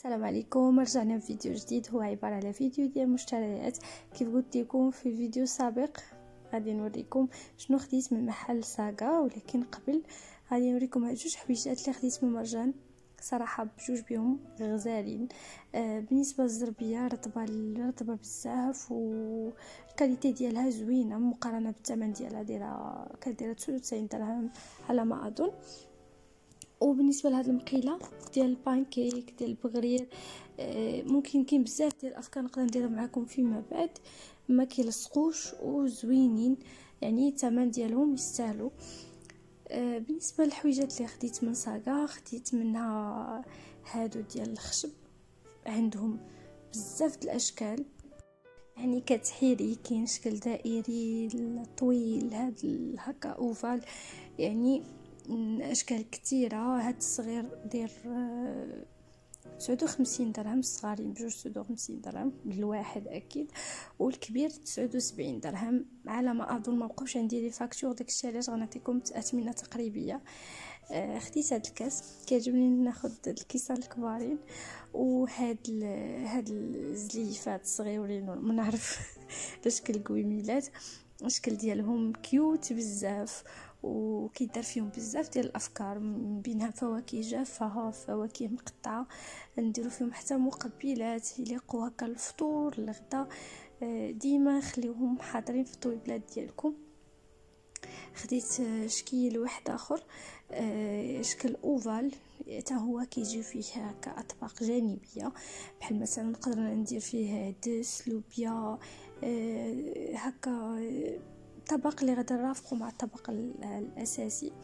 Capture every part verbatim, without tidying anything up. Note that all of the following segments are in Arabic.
السلام عليكم، رجعنا بفيديو جديد. هو عباره على فيديو ديال مشتريات. كيف قلت لكم في الفيديو السابق غادي نوريكم شنو خديت من محل ساغا، ولكن قبل غادي نوريكم هاد جوج حويجات اللي خديت من مرجان. صراحه بجوج بهم غزالين. آه بالنسبه للزربيه رطبه رطبه بزاف، والكاليتي ديالها زوينه مقارنه بالثمن ديالها، دايره كدير تسعة وتسعين درهم على ما اظن. وبالنسبه لهاد المقيله ديال البانكيك ديال البغرير، آه ممكن كاين بزاف ديال الافكار نقدر نديرها معكم فيما بعد، ما كيلصقوش وزوينين، يعني الثمن ديالهم يستاهلوا. آه بالنسبه للحويجات اللي خديت من ساغا، خديت منها هادو ديال الخشب، عندهم بزاف د الاشكال، يعني كتحيري، كاين شكل دائري طويل، هاد هكا اوفال، يعني اشكال كثيره. هاد الصغير داير تسعة وخمسين درهم، الصغارين بجوج تسعة وخمسين درهم بالواحد اكيد، والكبير تسعة وسبعين درهم على ما اظن. ما بقاوش عندي لي فاكتور، داكشي علاش غنعطيكم اثمنه تقريبيه. آه خديت هاد الكاس، كيعجبني ناخذ الكيسان الكبارين، وهاد هاد الزليفات الصغيورين ما نعرف بشكل قويميلات، الشكل ديالهم كيوت بزاف، وكيدار فيهم بزاف ديال الافكار، بينها فواكه جافه، فواكه مقطعه، نديرو فيهم حتى مقبلات يليقوا هكا الفطور الغدا. ديما خليوهم حاضرين في الطويبلات ديالكم. خديت شكل واحد اخر، شكل اوفال، حتى هو كيجي فيه هكا اطباق جانبيه، بحال مثلا نقدر ندير فيه دس لوبيا، هكا طبق اللي غادي نرافقوا مع الطبق الاساسي.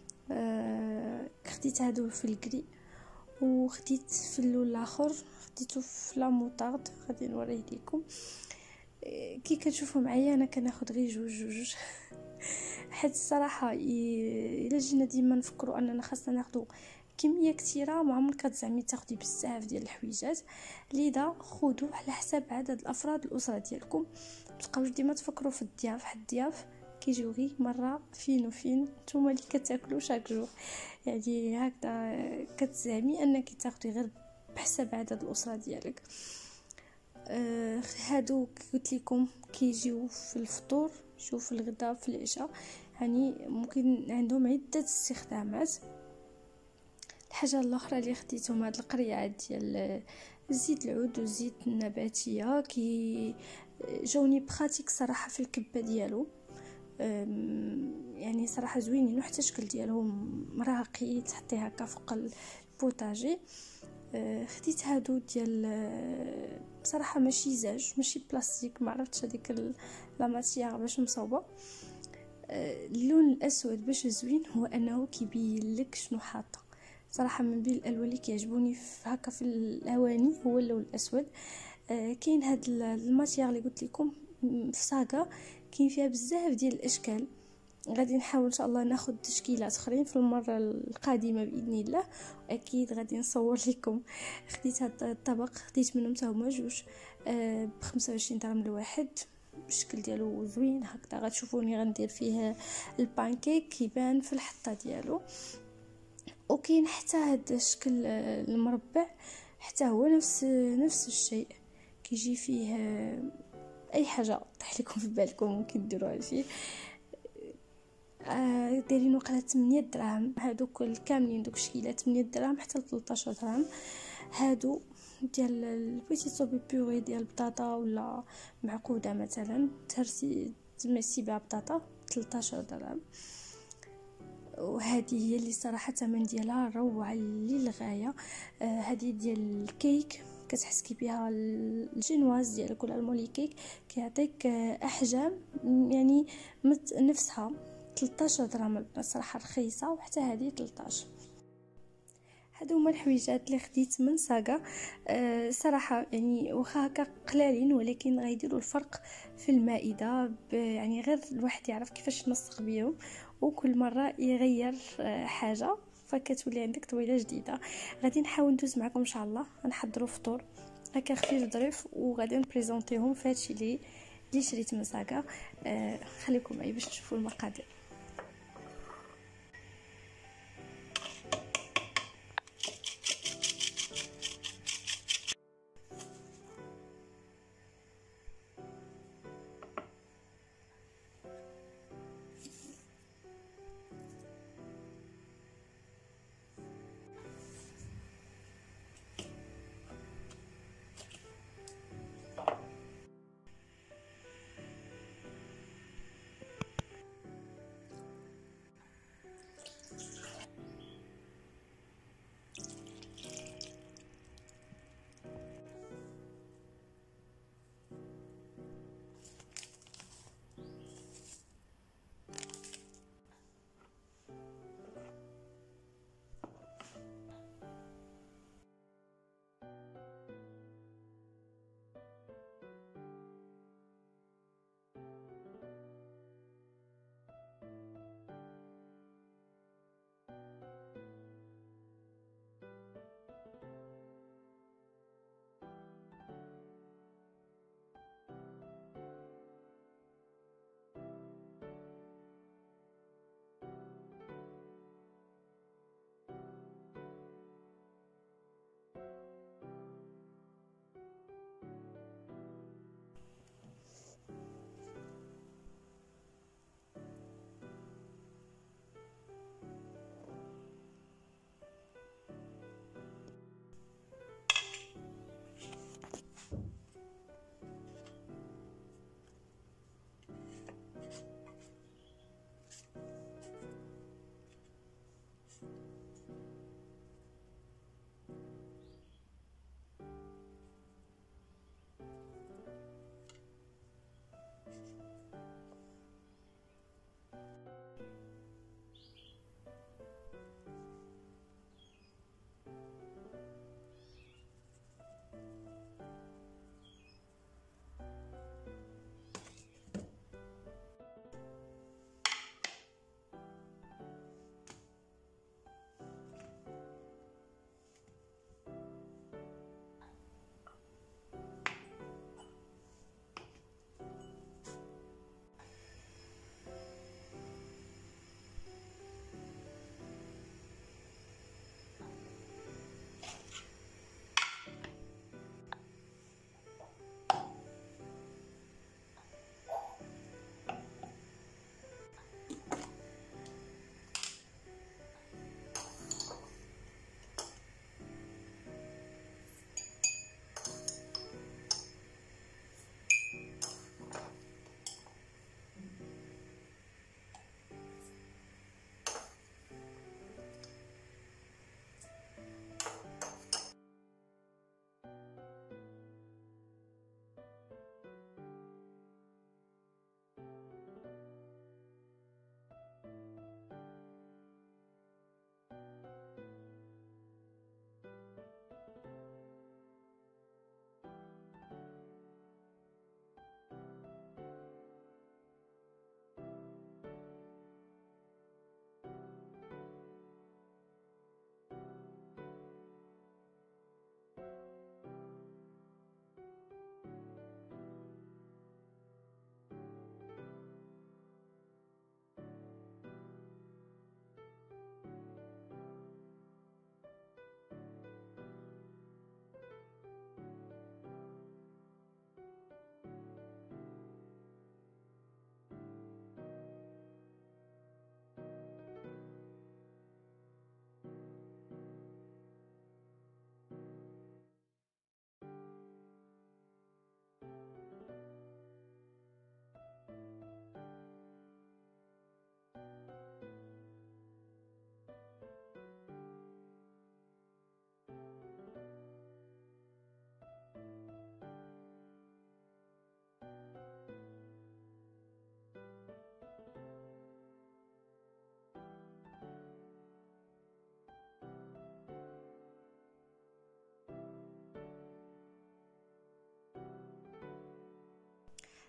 خديت هادو في الكري، وخديت في اللون الاخر خديته في لا موطارد، غادي نوريه لكم. كي كتشوفوا معايا انا كناخذ غير جوج جوج حيت الصراحه الا جينا ديما نفكروا اننا خاصنا ناخذوا كميه كثيره، ما عمرك كتزعمي تاخدي بزاف ديال الحويجات، لذا خذوا على حساب عدد الافراد الاسره ديالكم. متبقاوش ديما تفكروا في الضياف، حد الضياف كيجيو غير مره فين وفين، نتوما اللي كتاكلوا شاك جور، يعني هكذا كتزعمي انك تاخدي غير بحساب عدد الاسره ديالك. آه هادو قلت لكم كيجيو في الفطور، يجيو في الغداء، في العشاء، يعني ممكن عندهم عده استخدامات. الحاجه الاخرى اللي خديتهم هاد القريعات ديال الزيت العود والزيت النباتيه، كي جاوني بخاتيك صراحه في الكبه ديالو، يعني صراحه زوينين، وحتى الشكل ديالهم راقي، تحطيه هكا فوق البوطاجي. خديت هادو ديال بصراحه ماشي زاج، ماشي بلاستيك، ما عرفتش هذيك لا ماتيير باش مصوبه. اللون الاسود باش زوين هو انه كيبين لك شنو حاطه. صراحه من بين الالوان اللي كيعجبوني في هكا في الاواني هو اللون الاسود. كاين هاد الماتيير اللي قلت لكم في ساغا، كاين فيها بزاف ديال الاشكال. غادي نحاول ان شاء الله ناخذ تشكيلات اخرين في المره القادمه باذن الله، واكيد غادي نصور لكم. خديت هذا الطبق، خديت منهم حتى هما جوج ب خمسة وعشرين درهم الواحد. الشكل ديالو زوين هكذا، غتشوفوني غندير فيه البانكيك كيبان في الحطه ديالو. وكاين حتى هذا الشكل المربع، حتى هو نفس نفس الشيء، كيجي فيه اي حاجه طيح لكم في بالكم ممكن ديروها فيه. آه دايرين وقيلا ثمانية دراهم هادوك الكاملين، دوك الشكيلات ثمانية دراهم حتى ل ثلاثة عشر درهم. هادو ديال البيتي صوبي بيوري ديال البطاطا ولا معقوده مثلا، تهرسي تمسي بها بطاطا ثلاثة عشر درهم. وهذه هي اللي صراحه الثمن ديالها روعه للغايه. آه هذه ديال الكيك، كتحس كي بها الجينواز ديالك ولا المولي كيك، كيعطيك احجام يعني نفسها. ثلاثة عشر درهم الصراحه رخيصه، وحتى هذه ثلاثة عشر. هادو هما الحويجات اللي خديت من ساغا. أه صراحه يعني واخا هكا قلالين، ولكن غيديروا الفرق في المائده، يعني غير الواحد يعرف كيفاش ينسق بيهم، وكل مره يغير أه حاجه فكتولي عندك طويله جديده. غادي نحاول ندوز معكم ان شاء الله، نحضروا فطور هكا خفيف ظريف، وغادي نبريزونطيهم في هادشي اللي اللي شريت من ساغا. أه خليكم معي باش تشوفوا المقادير.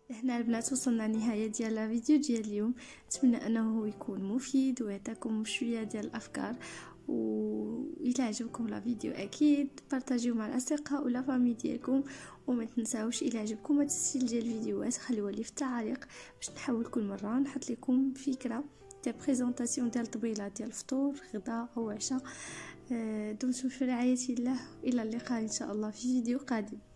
هنا البنات وصلنا لنهايه ديال الفيديو ديال اليوم. نتمنى انه يكون مفيد ويعطيكم شويه ديال الافكار، وإلا عجبكم لا فيديو اكيد بارطاجيو مع الاصدقاء ولا فامي ديالكم، وما تنساوش إلا عجبكم التسجيل ديال الفيديوهات خليوها لي في التعاليق باش نحاول كل مره نحط لكم فكره ديال بريزونطاسيون ديال طبيله ديال الفطور غدا او عشاء. دمتم في رعايه الله، الى اللقاء ان شاء الله في فيديو قادم.